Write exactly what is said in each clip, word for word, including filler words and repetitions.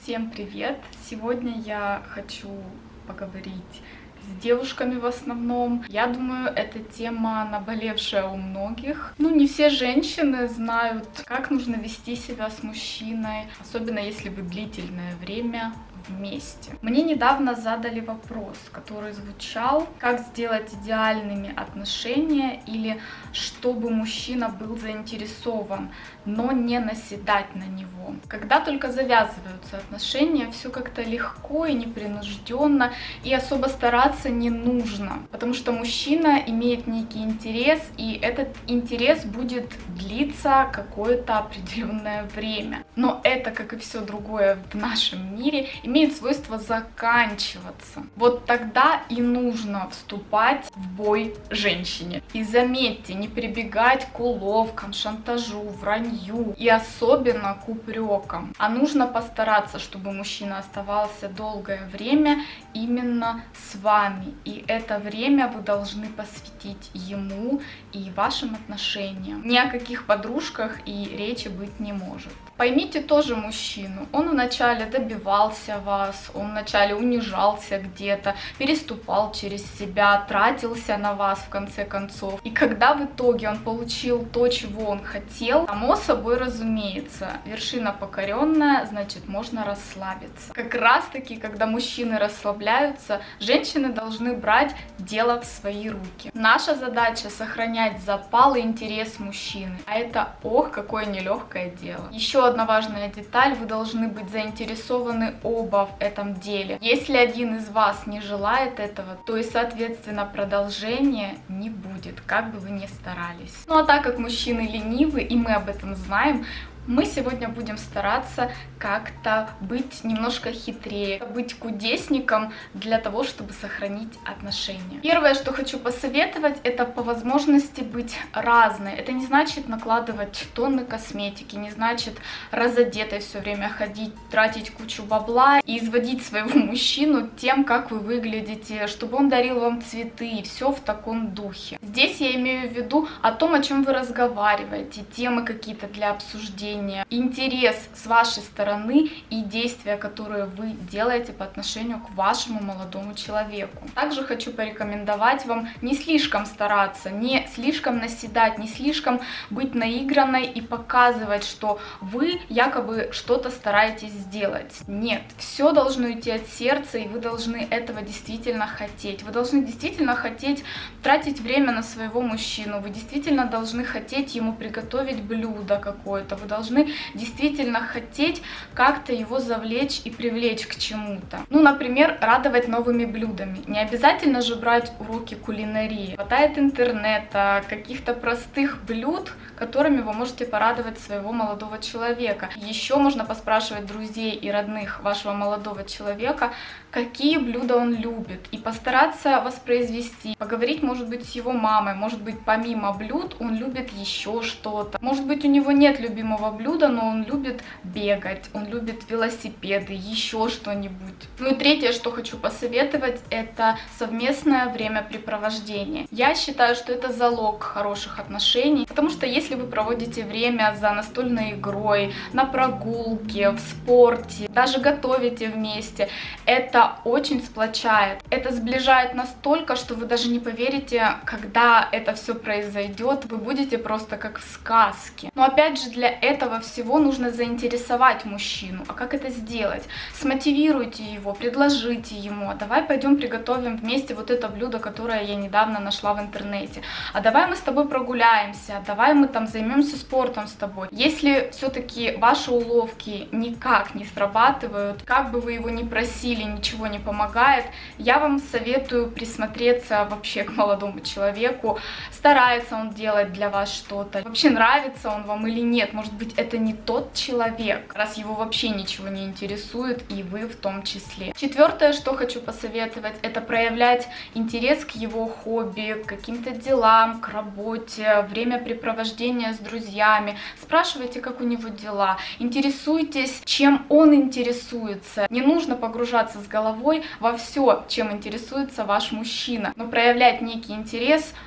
Всем привет! Сегодня я хочу поговорить с девушками в основном. Я думаю, эта тема наболевшая у многих. Ну, не все женщины знают, как нужно вести себя с мужчиной, особенно если вы длительное время вместе. Мне недавно задали вопрос, который звучал: как сделать идеальными отношения, или чтобы мужчина был заинтересован, но не наседать на него. Когда только завязываются отношения, все как-то легко и непринужденно, и особо стараться не нужно, потому что мужчина имеет некий интерес, и этот интерес будет длиться какое-то определенное время. Но это, как и все другое в нашем мире, имеет свойство заканчиваться. Вот тогда и нужно вступать в бой женщине. И заметьте, не прибегать к уловкам, шантажу, вранью и особенно к упрекам. А нужно постараться, чтобы мужчина оставался долгое время именно с вами. И это время вы должны посвятить ему и вашим отношениям. Ни о каких подружках и речи быть не может. Поймите тоже мужчину. Он вначале добивался вас, он вначале унижался где-то, переступал через себя, тратился на вас в конце концов. И когда в итоге он получил то, чего он хотел, само собой разумеется, вершина покоренная, значит, можно расслабиться. Как раз таки, когда мужчины расслабляются, женщины должны брать дело в свои руки. Наша задача — сохранять запал и интерес мужчины. А это, ох, какое нелегкое дело. Еще одна важная деталь: вы должны быть заинтересованы оба в этом деле. Если один из вас не желает этого, то и соответственно продолжения не будет, как бы вы ни старались. Ну а так как мужчины ленивы, и мы об этом знаем, мы сегодня будем стараться как-то быть немножко хитрее, быть кудесником для того, чтобы сохранить отношения. Первое, что хочу посоветовать, это по возможности быть разной. Это не значит накладывать тонны косметики, не значит разодетой все время ходить, тратить кучу бабла и изводить своего мужчину тем, как вы выглядите, чтобы он дарил вам цветы, и все в таком духе. Здесь я имею в виду о том, о чем вы разговариваете, темы какие-то для обсуждения, интерес с вашей стороны и действия, которые вы делаете по отношению к вашему молодому человеку. Также хочу порекомендовать вам не слишком стараться, не слишком наседать, не слишком быть наигранной и показывать, что вы якобы что-то стараетесь сделать. Нет, все должно идти от сердца, и вы должны этого действительно хотеть. Вы должны действительно хотеть тратить время на своего мужчину, вы действительно должны хотеть ему приготовить блюдо какое-то, вы должны должны действительно хотеть как-то его завлечь и привлечь к чему-то. Ну, например, радовать новыми блюдами. Не обязательно же брать уроки кулинарии. Хватает интернета, каких-то простых блюд, которыми вы можете порадовать своего молодого человека. Еще можно поспрашивать друзей и родных вашего молодого человека, какие блюда он любит, и постараться воспроизвести. Поговорить, может быть, с его мамой, может быть, помимо блюд он любит еще что-то. Может быть, у него нет любимого блюда, но он любит бегать, он любит велосипеды, еще что-нибудь. Ну и третье, что хочу посоветовать, это совместное времяпрепровождение. Я считаю, что это залог хороших отношений, потому что если вы проводите время за настольной игрой, на прогулке, в спорте, даже готовите вместе, это очень сплочает. Это сближает настолько, что вы даже не поверите, когда это все произойдет, вы будете просто как в сказке. Но опять же, для этого всего нужно заинтересовать мужчину. А как это сделать? Смотивируйте его, предложите ему: а давай пойдем приготовим вместе вот это блюдо, которое я недавно нашла в интернете. А давай мы с тобой прогуляемся, а давай мы там займемся спортом с тобой. Если все-таки ваши уловки никак не срабатывают, как бы вы его ни просили, ничего не помогает, я вам советую присмотреться вообще к молодому человеку. Старается он делать для вас что-то? Вообще нравится он вам или нет? Может быть, это не тот человек, раз его вообще ничего не интересует, и вы в том числе. Четвертое, что хочу посоветовать, это проявлять интерес к его хобби, к каким-то делам, к работе, времяпрепровождение с друзьями. Спрашивайте, как у него дела, интересуйтесь, чем он интересуется. Не нужно погружаться с головой во все, чем интересуется ваш мужчина, но проявлять некий интерес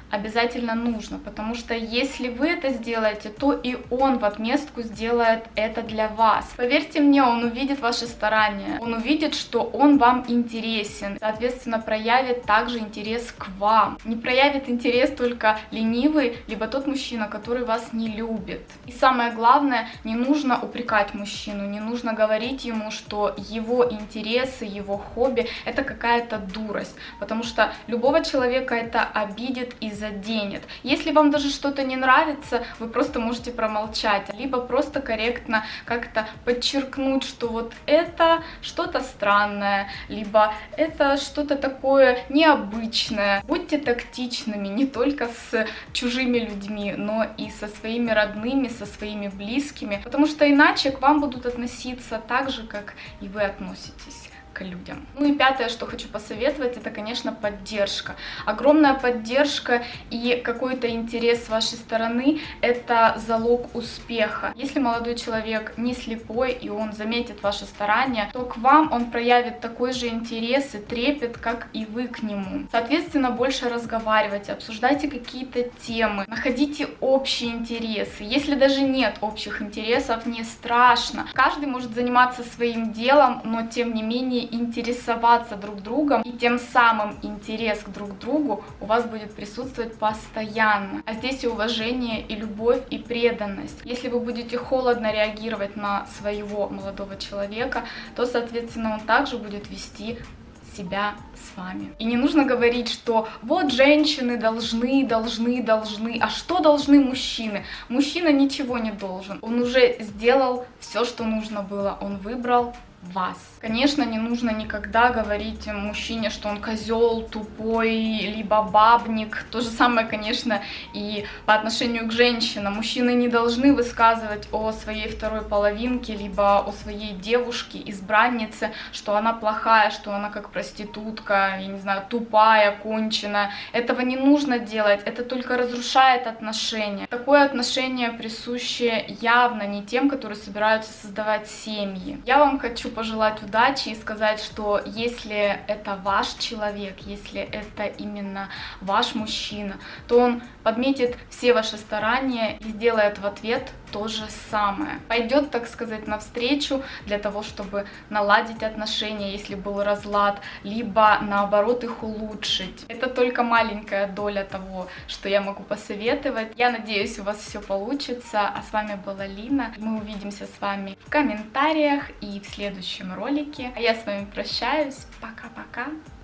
обязательно нужно, потому что если вы это сделаете, то и он в отместку сделает это для вас. Поверьте мне, он увидит ваши старания, он увидит, что он вам интересен, соответственно, проявит также интерес к вам. Не проявит интерес только ленивый, либо тот мужчина, который вас не любит. И самое главное, не нужно упрекать мужчину, не нужно говорить ему, что его интересы, его хобби — это какая-то дурость, потому что любого человека это обидит и заденет. Если вам даже что-то не нравится, вы просто можете промолчать, либо просто корректно как-то подчеркнуть, что вот это что-то странное, либо это что-то такое необычное. Будьте тактичными не только с чужими людьми, но и со своими родными, со своими близкими, потому что иначе к вам будут относиться так же, как и вы относитесь к людям. Ну и пятое, что хочу посоветовать, это, конечно, поддержка. Огромная поддержка и какой-то интерес с вашей стороны — это залог успеха. Если молодой человек не слепой и он заметит ваши старания, то к вам он проявит такой же интерес и трепет, как и вы к нему. Соответственно, больше разговаривайте, обсуждайте какие-то темы, находите общие интересы. Если даже нет общих интересов, не страшно. Каждый может заниматься своим делом, но тем не менее интересоваться друг другом, и тем самым интерес к друг другу у вас будет присутствовать постоянно. А здесь и уважение, и любовь, и преданность. Если вы будете холодно реагировать на своего молодого человека, то, соответственно, он также будет вести себя с вами. И не нужно говорить, что вот женщины должны, должны, должны. А что должны мужчины? Мужчина ничего не должен. Он уже сделал все, что нужно было. Он выбрал вас. Конечно, не нужно никогда говорить мужчине, что он козел, тупой, либо бабник. То же самое, конечно, и по отношению к женщинам. Мужчины не должны высказывать о своей второй половинке, либо о своей девушке, избраннице, что она плохая, что она как проститутка, я не знаю, тупая, конченая. Этого не нужно делать, это только разрушает отношения. Такое отношение присуще явно не тем, которые собираются создавать семьи. Я вам хочу пожелать удачи и сказать, что если это ваш человек, если это именно ваш мужчина, то он подметит все ваши старания и сделает в ответ то же самое. Пойдет, так сказать, навстречу для того, чтобы наладить отношения, если был разлад, либо наоборот их улучшить. Это только маленькая доля того, что я могу посоветовать. Я надеюсь, у вас все получится. А с вами была Лина. Мы увидимся с вами в комментариях и в следующем ролике. А я с вами прощаюсь. Пока-пока.